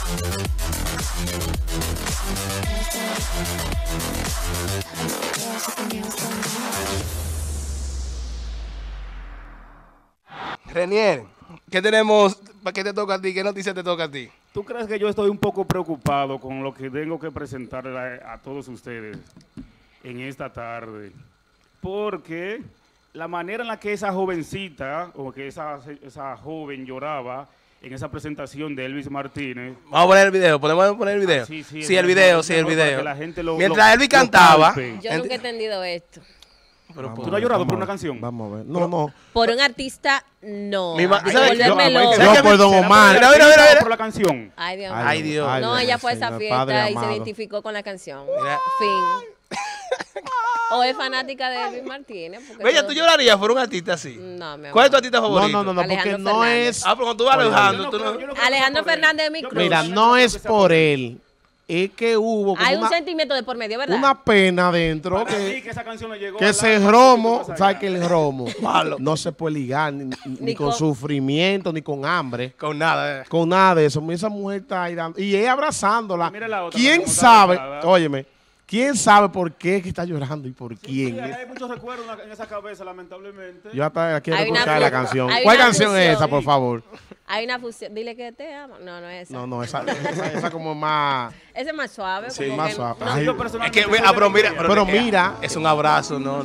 Renier, ¿qué tenemos? ¿Qué te toca a ti? ¿Qué noticia te toca a ti? ¿Tú crees que yo estoy un poco preocupado con lo que tengo que presentar a todos ustedes en esta tarde? Porque la manera en la que esa jovencita, o que esa joven lloraba en esa presentación de Elvis Martínez. Vamos a poner el video, ¿podemos poner el video? Sí, el video. Mientras Elvis cantaba. Yo nunca he entendido esto. Pero, ¿tú no has llorado por una canción? Vamos a ver. No. Por un artista, no. Yo por Don Omar. Mira. Por la canción. Ay, Dios. Ay, Dios. No, ella fue a esa fiesta y se identificó con la canción. Fin. O es fanática de Elvis Martínez. Bella, ¿tú llorarías por un artista así? No, mi amor. ¿Cuál es tu artista favorito? No, porque no es... Ah, pero cuando tú vas Alejandro, tú no... Alejandro Fernández de mi cruz. Mira, no es por él. Es que hubo... Hay un sentimiento de por medio, ¿verdad? Una pena dentro que esa canción le llegó que ese romo, ¿sabes que el romo no se puede ligar ni con sufrimiento, ni con hambre? Con nada. Con nada de eso. Esa mujer está ahí dando... Y ella abrazándola. Otra, ¿quién sabe? Óyeme. ¿Quién sabe por qué es que está llorando y por quién? Hay muchos recuerdos en esa cabeza, lamentablemente. Yo hasta quiero escuchar la canción. ¿Cuál canción es esa, por favor? Hay una fusión. Dile que te amo. No, no es esa. No, esa como más... Esa es más suave. Sí, más suave. Es que, pero mira, es un abrazo, no.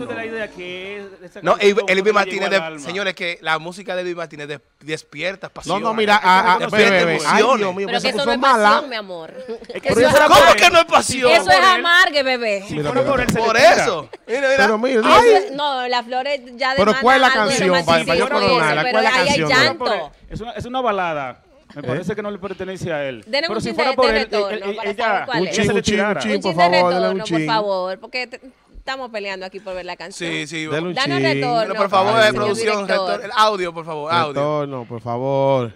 No, Elvis Martínez, señores, que la música de Elvis Martínez despierta pasión. No, mira, ay, Dios mío, pero que eso no es pasión, mi amor. ¿Cómo que no es pasión? Eso es amargue, bebé. Por eso. Pero mira, no, las flores ya pero ¿cuál es la canción? Para yo coronarla, ¿cuál es la canción? Hay llanto. Es una balada. Me parece que no le pertenece a él. Denle pero un si chin fuera de por él, retorno para saber cuál es. Un chin, por favor, denle un chin. Por favor, porque estamos peleando aquí por ver la canción. Sí. Danos retorno. Por favor, producción, el audio, por favor, audio. Retorno, por favor.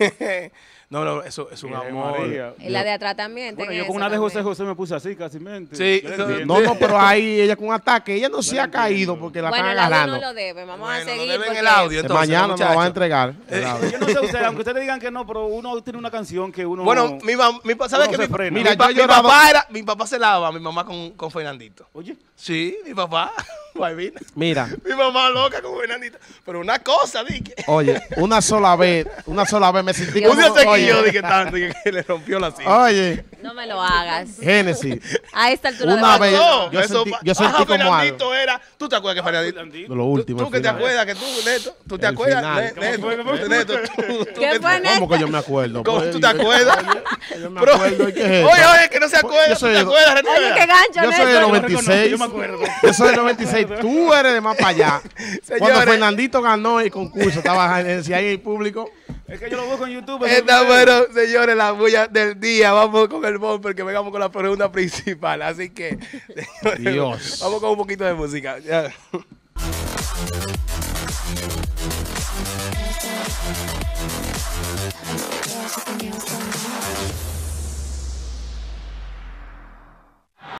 No, eso es un amor. Y la de atrás también. Bueno, yo con una de José me puse así, casi mente. Sí. No, pero ahí ella con ataque, ella no se ha caído porque la están agarrando. Bueno, no lo debe, vamos a seguir. No deben el audio, entonces, mañana nos lo van a entregar. Yo no sé ustedes, aunque ustedes digan que no, pero uno tiene una canción que uno... Bueno, mi papá, ¿sabes qué? Mi papá se lava a mi mamá con Fernandito. Oye. Sí, mi papá. Mira. Mi mamá loca con Fernandito. Pero una cosa, dije. Oye, una sola vez me sentí como... Un día se quilló, dije tanto, que le rompió la silla. Oye. No me lo hagas. Génesis. A esta altura una vez yo sentí como algo. Era, ¿tú te acuerdas que Fernandito? Lo último. ¿Tú que te acuerdas que tú, Neto? ¿Tú te acuerdas? Neto, ¿qué fue, Neto? ¿Cómo que yo me acuerdo? ¿Cómo tú te acuerdas? Yo me acuerdo. Oye, que no se acuerda. ¿Tú te acuerdas, Oye, qué gancho, Yo soy del 96. Yo me acuerdo. Yo soy del 96. Tú eres de más para allá. Cuando Fernandito ganó el concurso, estaba ahí en el público. Es que yo lo busco en YouTube. Está bueno, señores, la bulla del día. Vamos con el bumper que vengamos con la pregunta principal. Así que, señores, Dios. Vamos con un poquito de música. Ya.